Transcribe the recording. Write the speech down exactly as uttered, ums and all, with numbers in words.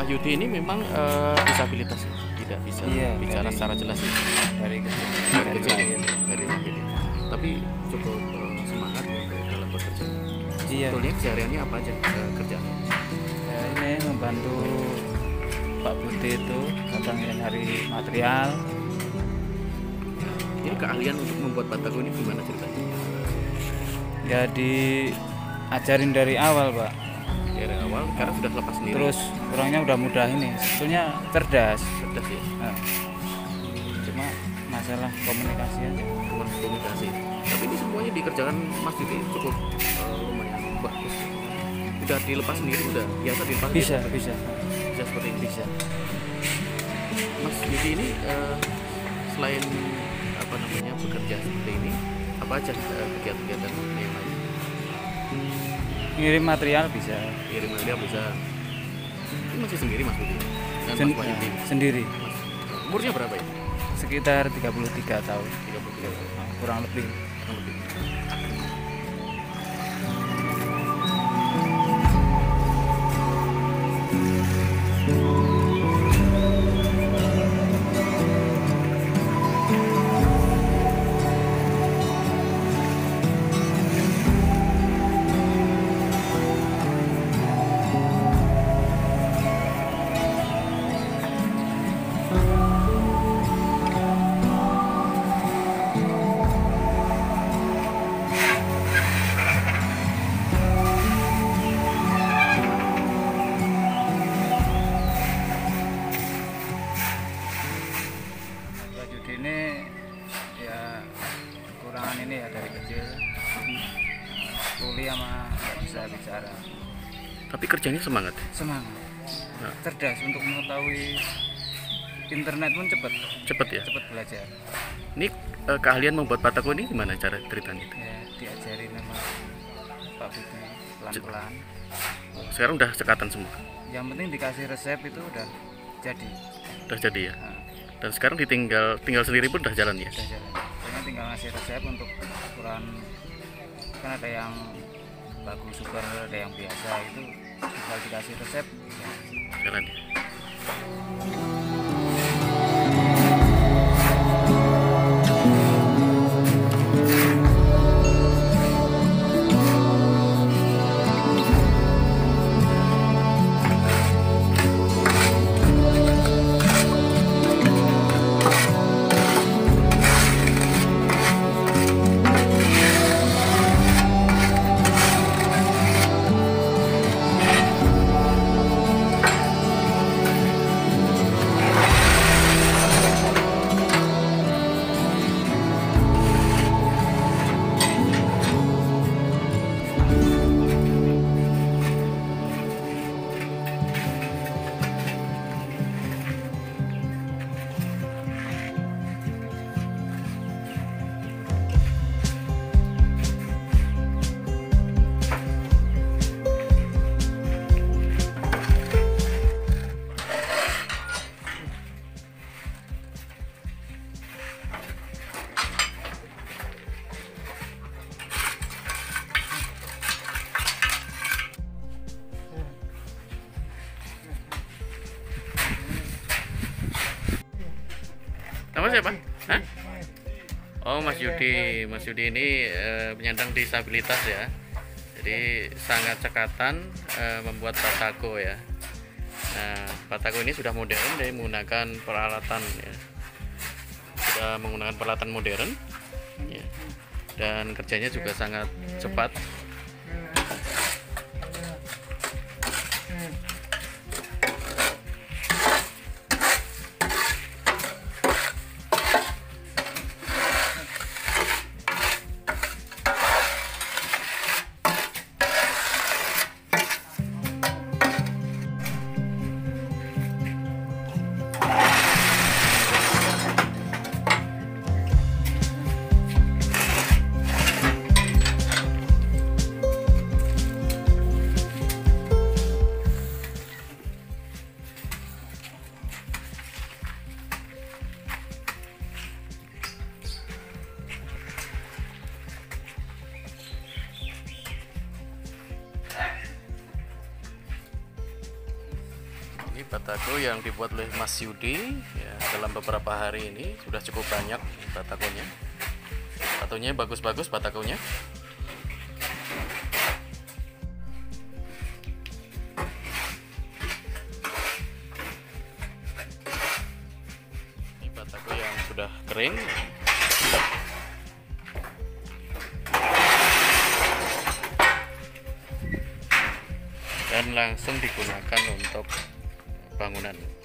Wahyudi ini memang uh, disabilitas, tidak bisa iya, bicara dari, secara jelas ya. Dari kecil, Dari dari kecil, lahir. dari lahir. Tapi cukup uh, semangat ya dalam bekerja. Iya. Sebetulnya kesehariannya apa aja uh, kerjaannya? Ya, ini membantu Pak Budi itu kadang yang hari material. Ini keahlian untuk membuat batako ini gimana ceritanya? Ya diajarin dari awal, Pak. Dari awal karena sudah lepas sendiri. Terus orangnya udah mudah ini, sebetulnya cerdas. Cerdas ya. Nah, cuma masalah komunikasi aja. Cuma komunikasi. Tapi ini semuanya dikerjakan Mas Yudi cukup uh, lumayan bagus. Sudah dilepas sendiri, udah biasa dilepas. Bisa, sendiri. bisa, Bisa seperti ini. bisa. Mas Yudi ini uh, selain apa namanya bekerja seperti ini, apa aja uh, kegiatan-kegiatan yang lain? Ngirim material bisa. Kirim material bisa. Ini masih sendiri Mas Yudi? Dan Sen- Mas Wahyudi? sendiri. Mas, umurnya berapa ya? Sekitar tiga puluh tiga tahun, tiga puluh tiga tahun. nah, kurang lebih. Kurang lebih. Wahyudi ini ya kekurangan ini ya dari kecil. Tuli sama nggak bisa bicara. Tapi kerjanya semangat. Semangat, Nah, cerdas untuk mengetahui internet pun cepat, cepet ya. cepat belajar. Ini uh, keahlian membuat batako ini gimana cara ceritanya itu? Ya diajarin sama Pak Budi pelan-pelan. Sekarang udah cekatan semua. Yang penting dikasih resep itu udah jadi. Udah jadi ya. Nah, Dan sekarang ditinggal tinggal sendiri pun udah jalan ya. udah jalan. Pokoknya tinggal ngasih resep untuk ukuran, kan ada yang bagus super, ada yang biasa, itu tinggal dikasih resep ya. Jalan ya. Nama siapa? Hah? Oh, Mas Yudi. Mas Yudi ini eh, penyandang disabilitas ya. Jadi sangat cekatan eh, membuat batako ya. Nah, batako ini sudah modern, dia menggunakan peralatan ya. Sudah menggunakan peralatan modern ya. Dan kerjanya juga sangat cepat. batako yang dibuat oleh Mas Yudi ya, dalam beberapa hari ini sudah cukup banyak batakonya. Batunya bagus-bagus batakonya. Ini batako yang sudah kering. Dan langsung digunakan untuk bangunan.